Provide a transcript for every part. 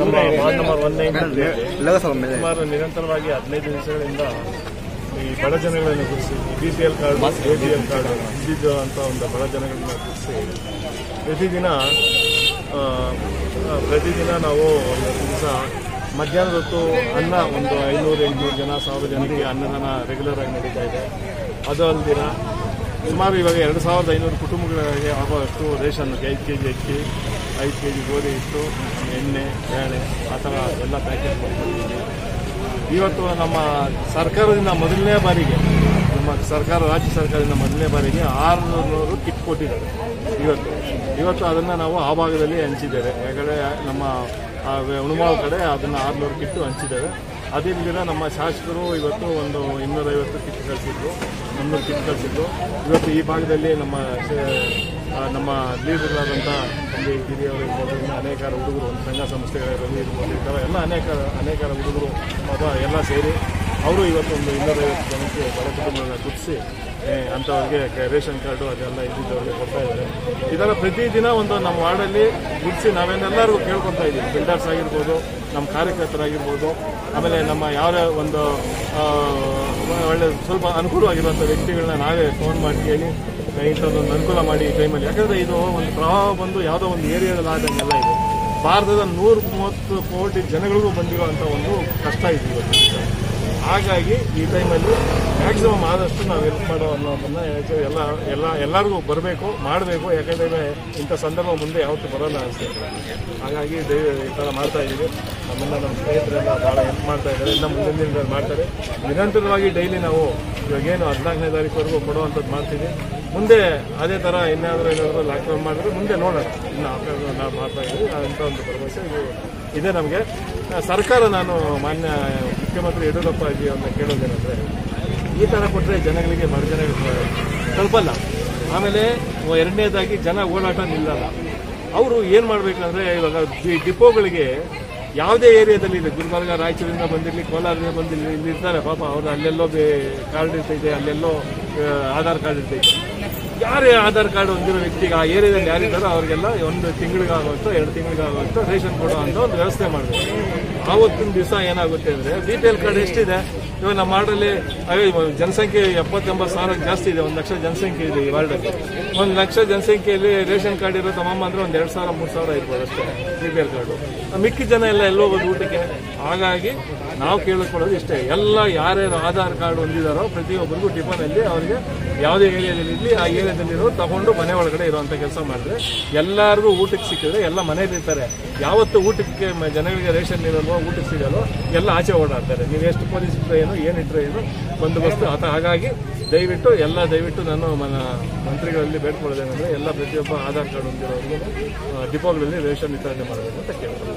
ನಮ್ಮ ward number 1 ಸುಮಾರು ನಿರಂತರವಾಗಿ 15 ದಿವಸಗಳಿಂದ ಈ ಬಡ ಜನಗಳನ್ನು ಗುರುತಿಸಿ BPL ಕಾರ್ಡ್ APL ಕಾರ್ಡ್ ಇದ್ದಿದ್ದು ಅಂತ ಒಂದು ಬಡ ಜನಗಳನ್ನ ಗುರುತಿಸಿ ಪ್ರತಿದಿನ ನಾವು ಒಂದು ದಿವಸ ಮಧ್ಯಾಹ್ನದ ಹೊತ್ತು ಅನ್ನ ಒಂದು 500-800 ಜನ 1000 ಜನರಿಗೆ ಅನ್ನದಾನ ರೆಗ್ಯುಲರ್ ಆಗಿ ನಡೀತಾ ಇದೆ. ಅದು ಅಲ್ದಿನ ಸುಮಾರು ಇವಾಗ 2500 ಕುಟುಂಬಗಳಿಗೆ ಆಗುವಷ್ಟು ರೇಷನ್ 5 kg ಅಕ್ಕಿ, 5 kg ಗೋಧಿ ಹಿಟ್ಟು, ಎಣ್ಣೆ, ಬೇಳೆ ಆ ಥರ ಎಲ್ಲ ಪ್ಯಾಕೇಜ್ ಕೊಡ್ತಿದ್ದೀವಿ. ಇವತ್ತು ನಮ್ಮ ಸರ್ಕಾರದಿಂದ ಮೊದಲನೇ ಬಾರಿಗೆ ರಾಜ್ಯ ಸರ್ಕಾರದಿಂದ ಮೊದಲನೇ ಬಾರಿಗೆ 600 ಕಿಟ್ ಕೊಟ್ಟಿದ್ದಾರೆ. ಇವತ್ತು ಅದನ್ನು ನಾವು ಆ ಭಾಗದಲ್ಲಿ ಹಂಚಿದ್ದೇವೆ. ಯಾಕಂದರೆ ನಮ್ಮ ಹುಣಮಾವು ಕಡೆ ಅದನ್ನು 600 ಕಿಟ್ಟು ಹಂಚಿದ್ದೇವೆ. ಅದಿಲ್ಲದಿರ ನಮ್ಮ ಶಾಸಕರು ಇವತ್ತು ಒಂದು 250 ಕಿಟ್ ಕಳಿಸಿದ್ರು, 300 ಕಿಟ್ ಕಳಿಸಿದ್ರು. ಇವತ್ತು ಈ ಭಾಗದಲ್ಲಿ ನಮ್ಮ ಲೀಡರ್ಗಳಾದಂಥ ಇಲ್ಲಿ ಹಿರಿಯವರು ಇರ್ಬೋದು, ಅನೇಕ ಹುಡುಗರು ಒಂದು ಸಂಘ ಸಂಸ್ಥೆಗಳಿರ್ಬೋದು ಇರ್ಬೋದು, ಈ ಥರ ಎಲ್ಲ ಅನೇಕ ಹುಡುಗರು ಎಲ್ಲ ಸೇರಿ ಅವರು ಇವತ್ತು ಒಂದು 250 ಜನಕ್ಕೆ ಬಡ ಕುಟುಂಬಗಳನ್ನ ಗುರುತಿಸಿ ಅಂಥವ್ರಿಗೆ ರೇಷನ್ ಕಾರ್ಡು ಅದೆಲ್ಲ ಇದ್ದಿದ್ದವ್ರಿಗೆ ಕೊಡ್ತಾ ಇದ್ದಾರೆ. ಈ ಥರ ಪ್ರತಿದಿನ ಒಂದು ನಮ್ಮ ವಾರ್ಡಲ್ಲಿ ಗುರುತಿಸಿ ನಾವೇನೆಲ್ಲರಿಗೂ ಕೇಳ್ಕೊತಾ ಇದ್ದೀವಿ. ಬಿಲ್ಡರ್ಸ್ ಆಗಿರ್ಬೋದು, ನಮ್ಮ ಕಾರ್ಯಕರ್ತರಾಗಿರ್ಬೋದು, ಆಮೇಲೆ ನಮ್ಮ ಯಾವುದೇ ಒಂದು ಒಳ್ಳೆ ಸ್ವಲ್ಪ ಅನುಕೂಲವಾಗಿರುವಂಥ ವ್ಯಕ್ತಿಗಳನ್ನ ನಾವೇ ಫೋನ್ ಮಾಡಿ ಕೇಳಿ ಇಂಥದ್ದೊಂದು ಅನುಕೂಲ ಮಾಡಿ ಈ ಟೈಮಲ್ಲಿ. ಯಾಕಂದರೆ ಇದು ಒಂದು ಪ್ರವಾಹ ಬಂದು ಯಾವುದೋ ಒಂದು ಏರಿಯಾದಲ್ಲಿ ಆದಂಗೆಲ್ಲ ಇದೆ. ಭಾರತದ 130 ಕೋಟಿ ಜನಗಳಿಗೂ ಬಂದಿರುವಂಥ ಒಂದು ಕಷ್ಟ ಇದೆ ಇವತ್ತು. ಹಾಗಾಗಿ ಈ ಟೈಮಲ್ಲಿ ಮ್ಯಾಕ್ಸಿಮಮ್ ಆದಷ್ಟು ನಾವು ಹೆಲ್ಪ್ ಮಾಡೋ ಅನ್ನೋದನ್ನು ಎಲ್ಲರಿಗೂ ಬರಬೇಕು, ಮಾಡಬೇಕು. ಯಾಕಂದರೆ ಇಂಥ ಸಂದರ್ಭ ಮುಂದೆ ಯಾವತ್ತೂ ಬರೋಲ್ಲ ಅನಿಸ್ತದೆ. ಹಾಗಾಗಿ ಈ ಥರ ಮಾಡ್ತಾ ಇದ್ದೀವಿ. ನಮ್ಮ ಸ್ನೇಹಿತರೆಲ್ಲ ಭಾಳ ಹೆಲ್ಪ್ ಮಾಡ್ತಾ ಇದ್ದಾರೆ. ಇನ್ನು ಮುಂದಿನ ದಿನದಲ್ಲಿ ಮಾಡ್ತಾರೆ. ನಿರಂತರವಾಗಿ ಡೈಲಿ ನಾವು ಇವಾಗೇನು 14ನೇ ತಾರೀಕುವರೆಗೂ ಕೊಡುವಂಥದ್ದು ಮಾಡ್ತೀವಿ. ಮುಂದೆ ಅದೇ ಥರ ಏನಾದರೂ ಲಾಕ್ಡೌನ್ ಮಾಡಿದ್ರೆ ಮುಂದೆ ನೋಡೋಣ. ಇನ್ನು ನಾವು ಮಾಡ್ತಾ ಇದ್ದೀವಿ. ಅಂಥ ಒಂದು ಭರವಸೆ ಇದೆ ನಮಗೆ. ಸರ್ಕಾರ ನಾನು ಮಾನ್ಯ ಮುಖ್ಯಮಂತ್ರಿ ಯಡಿಯೂರಪ್ಪ ಜಿ ಅವ್ರನ್ನ ಕೇಳೋದೇನೆಂದರೆ, ಈ ಥರ ಕೊಟ್ಟರೆ ಜನಗಳಿಗೆ ಬಡ ಜನಗಳಿಗೆ ತಲುಪಲ್ಲ. ಆಮೇಲೆ ಎರಡನೇದಾಗಿ ಜನ ಓಡಾಟ ನಿಲ್ಲಲ್ಲ. ಅವರು ಏನು ಮಾಡಬೇಕಂದ್ರೆ, ಇವಾಗ ಡಿಪೋಗಳಿಗೆ ಯಾವುದೇ ಏರಿಯಾದಲ್ಲಿ ಇದೆ, ಗುಲ್ಬರ್ಗ ರಾಯಚೂರಿಂದ ಬಂದಿರಲಿ, ಕೋಲಾರದಿಂದ ಬಂದಿರಲಿ, ಇಲ್ಲಿ ಇರ್ತಾರೆ ಪಾಪ. ಅವರು ಅಲ್ಲೆಲ್ಲೋ ಕಾರ್ಡ್ ಇರ್ತೈತೆ, ಅಲ್ಲೆಲ್ಲೋ ಆಧಾರ್ ಕಾರ್ಡ್ ಇರ್ತೈತೆ. ಯಾರೇ ಆಧಾರ್ ಕಾರ್ಡ್ ಹೊಂದಿರೋ ವ್ಯಕ್ತಿಗೆ ಆ ಏರಿಯಾದಲ್ಲಿ ಯಾರಿದ್ದಾರೋ ಅವ್ರಿಗೆಲ್ಲ 1 ತಿಂಗಳಿಗಾಗುತ್ತೋ 2 ತಿಂಗಳಿಗಾಗುತ್ತೋ ರೇಷನ್ ಕೊಡೋ ಅಂತ ಒಂದು ವ್ಯವಸ್ಥೆ ಮಾಡಬೇಕು. ಆವತ್ತಿನ ದಿವಸ ಏನಾಗುತ್ತೆ ಅಂದರೆ, BPL ಕಾರ್ಡ್ ಎಷ್ಟಿದೆ ಇವಾಗ ನಮ್ಮ ವಾರ್ಡಲ್ಲಿ ಜನಸಂಖ್ಯೆ 70-80 ಸಾವಿರಕ್ಕೆ ಜಾಸ್ತಿ ಇದೆ. 1 ಲಕ್ಷ ಜನಸಂಖ್ಯೆ ಇದೆ ಈ ವಾರ್ಡಲ್ಲಿ. 1 ಲಕ್ಷ ಜನಸಂಖ್ಯೆಯಲ್ಲಿ ರೇಷನ್ ಕಾರ್ಡ್ ಇರೋ ತಮ್ಮ ಅಂದರೆ ಒಂದು 2,000-3,000 ಇರ್ಬೋದು ಅಷ್ಟೇ BPL ಕಾರ್ಡು. ಮಿಕ್ಕಿದ ಜನ ಎಲ್ಲ ಹೋಗೋದು ಊಟಕ್ಕೆ. ಹಾಗಾಗಿ ನಾವು ಕೇಳಿಕೊಳ್ಳೋದು ಇಷ್ಟೇ, ಯಾರ್ಯಾರು ಆಧಾರ್ ಕಾರ್ಡ್ ಹೊಂದಿದಾರೋ ಪ್ರತಿಯೊಬ್ಬರಿಗೂ ಟಿಫನಲ್ಲಿ ಅವರಿಗೆ ಯಾವುದೇ ಏರಿಯಾದಲ್ಲಿ ಇರಲಿ ಆ ಏರಿಯಾದಲ್ಲಿರೋ ತಗೊಂಡು ಮನೆ ಒಳಗಡೆ ಇರುವಂಥ ಕೆಲಸ ಮಾಡಿದ್ರೆ ಎಲ್ಲರಿಗೂ ಊಟಕ್ಕೆ ಸಿಕ್ಕಿದ್ರೆ ಎಲ್ಲ ಮನೇಲಿ ಇರ್ತಾರೆ. ಯಾವತ್ತು ಊಟಕ್ಕೆ ಜನಗಳಿಗೆ ರೇಷನ್ ಇರಲ್ವೋ, ಊಟಕ್ಕೆ ಸಿಗಲ್ವೋ ಎಲ್ಲ ಆಚೆ ಓಡಾಡ್ತಾರೆ. ನೀವು ಎಷ್ಟು ಪೊಲೀಸ್ ಇಟ್ಟರೆ ಏನು, ಏನಿಟ್ಟರೆ ಏನು, ಬಂದೋಬಸ್ತು ಹಾಗಾಗಿ ದಯವಿಟ್ಟು ನಾನು ಮಂತ್ರಿಗಳಲ್ಲಿ ಬೇಡ್ಕೊಳ್ಳೋದೇನೆಂದರೆ, ಎಲ್ಲ ಪ್ರತಿಯೊಬ್ಬ ಆಧಾರ್ ಕಾರ್ಡ್ ಹೊಂದಿರೋರಿಗೂ ಡಿಪೋಗಳಲ್ಲಿ ರೇಷನ್ ವಿತರಣೆ ಮಾಡಬೇಕು ಅಂತ ಕೇಳ್ತಾರೆ.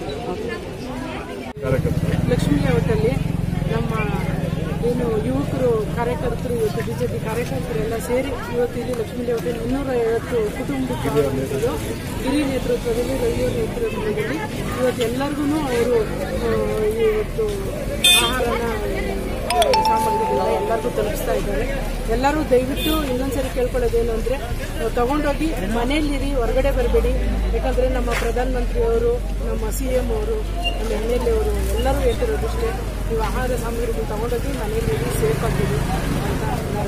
ಕಾರ್ಯಕರ್ತರು ಲಕ್ಷ್ಮೀ ಲೇಔಟಲ್ಲಿ ನಮ್ಮ ಏನು ಯುವಕರು ಕಾರ್ಯಕರ್ತರು, ಇವತ್ತು BJP ಕಾರ್ಯಕರ್ತರೆಲ್ಲ ಸೇರಿ ಇವತ್ತು ಇಲ್ಲಿ ಲಕ್ಷ್ಮೀ ಲೇಔಟಲ್ಲಿ 250 ಕುಟುಂಬಕ್ಕೆ ಹಿರಿಯ ನೇತೃತ್ವದಲ್ಲಿ, ರವಿಯವರ ನೇತೃತ್ವದಲ್ಲಿ ಇವತ್ತು ಎಲ್ಲರಿಗೂ ಅವರು ಇವತ್ತು ಆಹಾರನ ಸಾಮಗ್ರಿಗಳನ್ನ ಎಲ್ಲರಿಗೂ ತಲುಪಿಸ್ತಾ ಇದ್ದಾರೆ. ಎಲ್ಲರೂ ದಯವಿಟ್ಟು ಇನ್ನೊಂದ್ಸರಿ ಕೇಳ್ಕೊಳ್ಳೋದೇನು ಅಂದರೆ, ತಗೊಂಡೋಗಿ ಮನೆಯಲ್ಲಿರಿ, ಹೊರಗಡೆ ಬರಬೇಡಿ. ಯಾಕಂದರೆ ನಮ್ಮ ಪ್ರಧಾನಮಂತ್ರಿಯವರು, ನಮ್ಮ CM ಅವರು, ನಮ್ಮ MLA ಅವರು ಎಲ್ಲರೂ ಹೇಳ್ತಿರೋದು ಅಷ್ಟೇ, ನೀವು ಆಹಾರ ಸಾಮಗ್ರಿಗಳು ತಗೊಂಡೋಗಿ ಮನೆಯಲ್ಲಿರಿ, ಸೇಫ್ ಆಗಿರಿ ಅಂತ.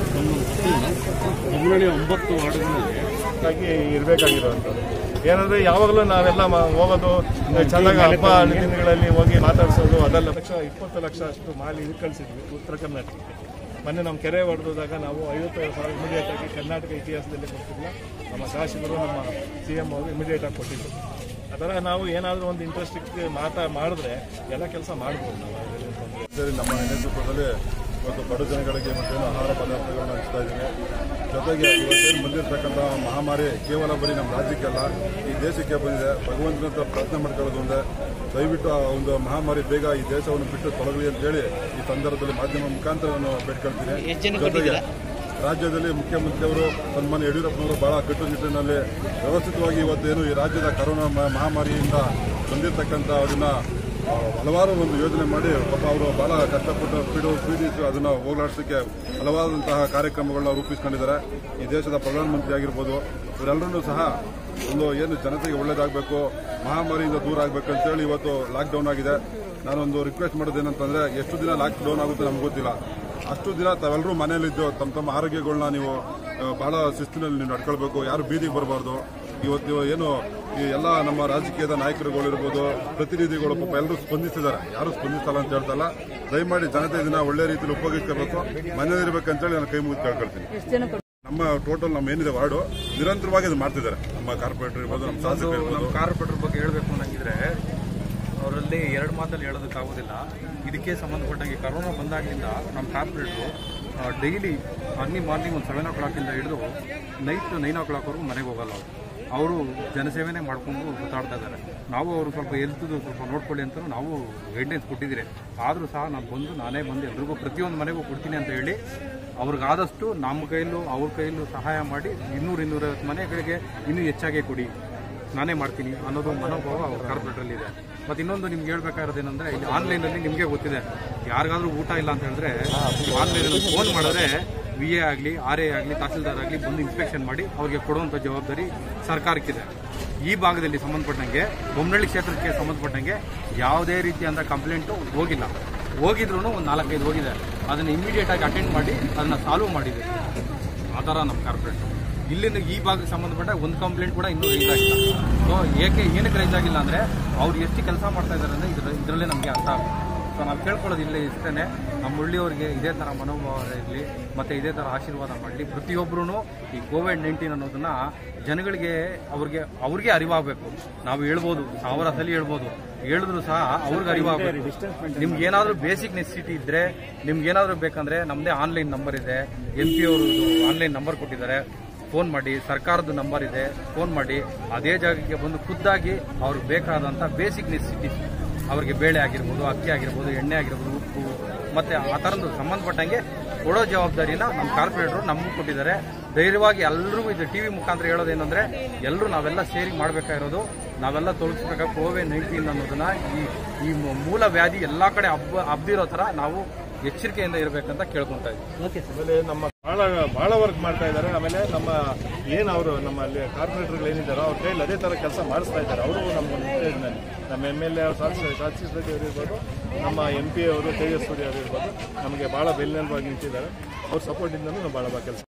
9 ವಾರ್ಡ್ಗಳಲ್ಲಿ ಇರಬೇಕಾಗಿರುವಂಥದ್ದು ಏನಂದರೆ, ಯಾವಾಗಲೂ ನಾವೆಲ್ಲ ಹೋಗೋದು ಚೆನ್ನಾಗಿ ಹಬ್ಬ ಹರಿದಿನಗಳಲ್ಲಿ ಹೋಗಿ ಮಾತಾಡ್ಸೋದು ಅದೆಲ್ಲ. 20 ಲಕ್ಷ ಅಷ್ಟು ಮಾಲಿ ಕಳಿಸಿದ್ವಿ ಉತ್ತರ ಕರ್ನಾಟಕಕ್ಕೆ. ಮೊನ್ನೆ ನಮ್ಮ ಕೆರೆ ಹೊಡೆದಾಗ ನಾವು 50,000 ಇಮಿಡಿಯೇಟ್ ಆಗಿ ಕರ್ನಾಟಕ ಇತಿಹಾಸದಲ್ಲಿ ಕೊಡ್ತಿಲ್ಲ. ನಮ್ಮ ಶಾಸಕರು, ನಮ್ಮ CM ಅವರು ಇಮಿಡಿಯೇಟ್ ಆಗಿ ಕೊಟ್ಟಿದ್ದು. ಆ ಥರ ನಾವು ಏನಾದರೂ ಒಂದು ಇಂಟ್ರೆಸ್ಟಿಗೆ ಮಾಡಿದ್ರೆ ಎಲ್ಲ ಕೆಲಸ ಮಾಡ್ಬೋದು ನಾವು. ಸರಿ, ನಮ್ಮ ನೇತೃತ್ವದಲ್ಲಿ ಇವತ್ತು ಬಡ ಜನಗಳಿಗೆ ಮತ್ತೇನು ಆಹಾರ ಪದಾರ್ಥಗಳನ್ನು ಹಂಚ್ತಾ ಇದ್ದೀವಿ. ಜೊತೆಗೆ ಇವತ್ತೇನು ಬಂದಿರತಕ್ಕಂಥ ಮಹಾಮಾರಿ ಕೇವಲ ಬರೀ ನಮ್ಮ ರಾಜ್ಯಕ್ಕಲ್ಲ, ಈ ದೇಶಕ್ಕೆ ಬಂದಿದೆ. ಭಗವಂತನಂತ ಪ್ರಾರ್ಥನೆ ಮಾಡ್ಕೊಳ್ಳೋದು ಒಂದೇ, ದಯವಿಟ್ಟು ಆ ಒಂದು ಮಹಾಮಾರಿ ಬೇಗ ಈ ದೇಶವನ್ನು ಬಿಟ್ಟು ತೊಲಗಲಿ ಅಂತೇಳಿ ಈ ಸಂದರ್ಭದಲ್ಲಿ ಮಾಧ್ಯಮ ಮುಖಾಂತರ ನಾನು ಬೇಡ್ಕೊಳ್ತೀನಿ. ಜೊತೆಗೆ ರಾಜ್ಯದಲ್ಲಿ ಮುಖ್ಯಮಂತ್ರಿಯವರು ಸನ್ಮಾನ್ಯ ಯಡಿಯೂರಪ್ಪನವರು ಬಹಳ ಕಟ್ಟುನಿಟ್ಟಿನಲ್ಲಿ ವ್ಯವಸ್ಥಿತವಾಗಿ ಇವತ್ತೇನು ಈ ರಾಜ್ಯದ ಕರೋನಾ ಮಹಾಮಾರಿಯಿಂದ ಬಂದಿರತಕ್ಕಂಥ ಅದನ್ನ ಹಲವಾರು ಒಂದು ಯೋಜನೆ ಮಾಡಿ ಪಾಪ ಅವರು ಬಹಳ ಕಷ್ಟಪಟ್ಟು ಪೀಡಿಸಿ ಅದನ್ನು ಹೋಗಲಾಡಿಸೋಕ್ಕೆ ಹಲವಾದಂತಹ ಕಾರ್ಯಕ್ರಮಗಳನ್ನ ರೂಪಿಸ್ಕೊಂಡಿದ್ದಾರೆ. ಈ ದೇಶದ ಪ್ರಧಾನಮಂತ್ರಿ ಆಗಿರ್ಬೋದು, ಇವರೆಲ್ಲರೂ ಸಹ ಒಂದು ಏನು ಜನತೆಗೆ ಒಳ್ಳೇದಾಗಬೇಕು, ಮಹಾಮಾರಿಯಿಂದ ದೂರ ಆಗಬೇಕು ಅಂತೇಳಿ ಇವತ್ತು ಲಾಕ್ಡೌನ್ ಆಗಿದೆ. ನಾನೊಂದು ರಿಕ್ವೆಸ್ಟ್ ಮಾಡೋದೇನಂತಂದ್ರೆ, ಎಷ್ಟು ದಿನ ಲಾಕ್ಡೌನ್ ಆಗುತ್ತೆ ನಮ್ಗೆ ಗೊತ್ತಿಲ್ಲ. ಅಷ್ಟು ದಿನ ತಾವೆಲ್ಲರೂ ಮನೆಯಲ್ಲಿದ್ದು ತಮ್ಮ ಆರೋಗ್ಯಗಳನ್ನ ನೀವು ಬಹಳ ಶಿಸ್ತಿನಲ್ಲಿ ನೀವು ನಡ್ಕೊಳ್ಬೇಕು. ಯಾರು ಬೀದಿಗೆ ಬರಬಾರ್ದು. ಇವತ್ತು ಏನು ಈ ಎಲ್ಲ ನಮ್ಮ ರಾಜಕೀಯದ ನಾಯಕರುಗಳಿರ್ಬೋದು, ಪ್ರತಿನಿಧಿಗಳು ಪಾಪ ಎಲ್ಲರೂ ಸ್ಪಂದಿಸಿದ್ದಾರೆ, ಯಾರು ಸ್ಪಂದಿಸಲ್ಲ ಅಂತ ಹೇಳ್ತಲ್ಲ. ದಯಮಾಡಿ ಜನತೆ ಇದನ್ನ ಒಳ್ಳೆ ರೀತಿಯಲ್ಲಿ ಉಪಯೋಗಿಸಬೇಕು, ಮನೆಯಲ್ಲಿರ್ಬೇಕಂತೇಳಿ ನಾನು ಕೈ ಮುಗಿದು ಕೇಳ್ಕೊಳ್ತೀನಿ. ನಮ್ಮ ಟೋಟಲ್ ನಮ್ಮ ಏನಿದೆ ವಾರ್ಡು ನಿರಂತರವಾಗಿ ಅದು ಮಾಡ್ತಿದ್ದಾರೆ. ನಮ್ಮ ಕಾರ್ಪೊರೇಟರ್ ಇರ್ಬೋದು, ನಮ್ಮ ಶಾಸಕರು ಇರ್ಬೋದು. ಕಾರ್ಪೊರೇಟರ್ ಬಗ್ಗೆ ಹೇಳಬೇಕು ಅನ್ನಂಗಿದ್ರೆ ಅವರಲ್ಲಿ ಎರಡು ಮಾತಲ್ಲಿ ಹೇಳೋದಕ್ಕಾಗೋದಿಲ್ಲ. ಇದಕ್ಕೆ ಸಂಬಂಧಪಟ್ಟಂಗೆ ಕರೋನಾ ಬಂದಾಗಲಿಂದ ನಮ್ಮ ಕಾರ್ಪೊರೇಟ್ರು ಡೈಲಿ ಅರ್ಲಿ ಮಾರ್ನಿಂಗ್ ಒಂದು 7 o'clock ಹಿಡಿದು ನೈಟ್ 9 o'clock ಮನೆಗೆ ಹೋಗಲ್ಲ. ಅವರು ಜನಸೇವೆನೇ ಮಾಡಿಕೊಂಡು ಸುತ್ತಾಡ್ತಾ ಇದ್ದಾರೆ. ನಾವು ಅವರು ಸ್ವಲ್ಪ ಹೆಲ್ತ್ದು ಸ್ವಲ್ಪ ನೋಡ್ಕೊಳ್ಳಿ ಅಂತ ನಾವು ಗೈಡ್ಲೈನ್ಸ್ ಕೊಟ್ಟಿದ್ದೀರಿ. ಆದರೂ ಸಹ ನಾನೇ ಬಂದು ಎಲ್ರಿಗೂ ಪ್ರತಿಯೊಂದು ಮನೆಗೂ ಕೊಡ್ತೀನಿ ಅಂತ ಹೇಳಿ ಅವ್ರಿಗಾದಷ್ಟು ನಮ್ಮ ಕೈಯಲ್ಲೂ ಅವ್ರ ಕೈಯಲ್ಲೂ ಸಹಾಯ ಮಾಡಿ 200-250 ಮನೆಗಳಿಗೆ ಇನ್ನೂ ಹೆಚ್ಚಾಗೆ ಕೊಡಿ, ನಾನೇ ಮಾಡ್ತೀನಿ ಅನ್ನೋದು ಮನೋಭಾವ ಅವ್ರ ಕಾರ್ಪೊರೇಟ್ರಲ್ಲಿ ಇದೆ. ಮತ್ತು ಇನ್ನೊಂದು ನಿಮ್ಗೆ ಹೇಳ್ಬೇಕಾಗಿರೋದೇನೆಂದರೆ, ಇಲ್ಲಿ ಆನ್ಲೈನಲ್ಲಿ ನಿಮಗೆ ಗೊತ್ತಿದೆ, ಯಾರಿಗಾದ್ರೂ ಊಟ ಇಲ್ಲ ಅಂತ ಹೇಳಿದ್ರೆ ಆನ್ಲೈನಲ್ಲಿ ಫೋನ್ ಮಾಡಿದ್ರೆ VA ಆಗಲಿ RA ಆಗಲಿ ತಹಸೀಲ್ದಾರ್ ಆಗಲಿ ಬಂದು ಇನ್ಸ್ಪೆಕ್ಷನ್ ಮಾಡಿ ಅವ್ರಿಗೆ ಕೊಡುವಂಥ ಜವಾಬ್ದಾರಿ ಸರ್ಕಾರಕ್ಕಿದೆ. ಈ ಭಾಗದಲ್ಲಿ ಸಂಬಂಧಪಟ್ಟಂಗೆ ಬೊಮ್ಮನಹಳ್ಳಿ ಕ್ಷೇತ್ರಕ್ಕೆ ಸಂಬಂಧಪಟ್ಟಂಗೆ ಯಾವುದೇ ರೀತಿಯಾದ ಕಂಪ್ಲೇಂಟು ಹೋಗಿದ್ರೂ ಒಂದು 4-5 ಹೋಗಿದೆ. ಅದನ್ನು ಇಮಿಡಿಯೇಟಾಗಿ ಅಟೆಂಡ್ ಮಾಡಿ ಅದನ್ನು ಸಾಲ್ವ್ ಮಾಡಿದೆ. ಆ ಥರ ನಮ್ಮ ಕಾರ್ಪೊರೇಟ್ ಇಲ್ಲಿಂದ ಈ ಭಾಗಕ್ಕೆ ಸಂಬಂಧಪಟ್ಟ ಒಂದು ಕಂಪ್ಲೇಂಟ್ ಕೂಡ ಇನ್ನೂ ರೈಸ್ ಆಗಿಲ್ಲ. ಸೊ ಏನಕ್ಕೆ ರೈಸ್ ಆಗಿಲ್ಲ ಅಂದರೆ ಅವ್ರು ಎಷ್ಟು ಕೆಲಸ ಮಾಡ್ತಾ ಇದ್ದಾರೆ ಅಂದರೆ ಇದರಲ್ಲೇ ನಮಗೆ ಅರ್ಥ ಆಗುತ್ತೆ. ಸೊ ನಾವು ಕೇಳ್ಕೊಳ್ಳೋದು ಇಲ್ಲೇ ಇಷ್ಟೇ, ನಮ್ಮ ಹಳ್ಳಿಯವ್ರಿಗೆ ಇದೇ ಥರ ಮನೋಭಾವ ಇರಲಿ ಮತ್ತು ಇದೇ ಥರ ಆಶೀರ್ವಾದ ಮಾಡಲಿ. ಪ್ರತಿಯೊಬ್ಬರೂ ಈ COVID-19 ಅನ್ನೋದನ್ನು ಜನಗಳಿಗೆ ಅವ್ರಿಗೆ ಅರಿವಾಗಬೇಕು. ನಾವು ಹೇಳ್ಬೋದು, 1000 ಸಲ ಹೇಳ್ಬೋದು, ಹೇಳಿದ್ರು ಸಹ ಅವ್ರಿಗೆ ಅರಿವಾಗಬೇಕು. ನಿಮ್ಗೆ ಏನಾದರೂ ಬೇಸಿಕ್ ನೆಸಿಟಿ ಇದ್ದರೆ, ನಿಮ್ಗೆ ಏನಾದರೂ ಬೇಕಂದರೆ ನಮ್ಮದೇ ಆನ್ಲೈನ್ ನಂಬರ್ ಇದೆ, MP ಅವ್ರದ್ದು ಆನ್ಲೈನ್ ನಂಬರ್ ಕೊಟ್ಟಿದ್ದಾರೆ, ಫೋನ್ ಮಾಡಿ. ಸರ್ಕಾರದ ನಂಬರ್ ಇದೆ, ಫೋನ್ ಮಾಡಿ. ಅದೇ ಜಾಗಕ್ಕೆ ಬಂದು ಖುದ್ದಾಗಿ ಅವ್ರಿಗೆ ಬೇಕಾದಂಥ ಬೇಸಿಕ್ ನೆಸಿಟಿ, ಅವ್ರಿಗೆ ಬೇಳೆ ಆಗಿರ್ಬೋದು, ಅಕ್ಕಿ ಆಗಿರ್ಬೋದು, ಎಣ್ಣೆ ಆಗಿರ್ಬೋದು, ಉಪ್ಪು ಮತ್ತು ಆ ಥರದ್ದು ಸಂಬಂಧಪಟ್ಟಂಗೆ ಕೊಡೋ ಜವಾಬ್ದಾರಿನ ನಮ್ಮ ಕಾರ್ಪೊರೇಟರು ನಮಗೂ ಕೊಟ್ಟಿದ್ದಾರೆ. ಧೈರ್ಯವಾಗಿ ಎಲ್ರಿಗೂ ಇದು TV ಮುಖಾಂತರ ಹೇಳೋದೇನೆಂದರೆ, ಎಲ್ಲರೂ ನಾವೆಲ್ಲ ಸೇರಿ ಮಾಡಬೇಕಾಗಿರೋದು, ನಾವೆಲ್ಲ ತೊಲಗಿಸ್ಬೇಕಾಗಿ COVID-19 ಅನ್ನೋದನ್ನ ಈ ಮೂಲ ವ್ಯಾಧಿ ಎಲ್ಲ ಕಡೆ ಹಬ್ದಿರೋ ಥರ ನಾವು ಎಚ್ಚರಿಕೆಯಿಂದ ಇರಬೇಕಂತ ಕೇಳ್ಕೊತಾ ಇದ್ದೀವಿ. ಆಮೇಲೆ ನಮ್ಮ ಬಹಳ ವರ್ಕ್ ಮಾಡ್ತಾ ಇದ್ದಾರೆ. ಆಮೇಲೆ ನಮ್ಮ ಅವರು ನಮ್ಮಲ್ಲಿ ಕಾರ್ಪೊರೇಟರ್ಗಳು ಏನಿದ್ದಾರೋ ಅವ್ರ ಕೈಯಲ್ಲಿ ಅದೇ ಥರ ಕೆಲಸ ಮಾಡಿಸ್ತಾ ಇದ್ದಾರೆ. ಅವರು ನಮ್ಮ ನಮ್ಮ MLA ಶಾಸಕರು ಇರ್ಬೋದು, ನಮ್ಮ MP ಅವರು ತೇಜಸ್ವಿ ಅವರು ಇರ್ಬೋದು, ನಮಗೆ ಭಾಳ ಬೆನ್ನೆಲುಬಾಗಿ ನಿಂತಿದ್ದಾರೆ. ಅವ್ರ ಸಪೋರ್ಟಿಂದಲೂ ನಾವು ಭಾಳ ಕೆಲಸ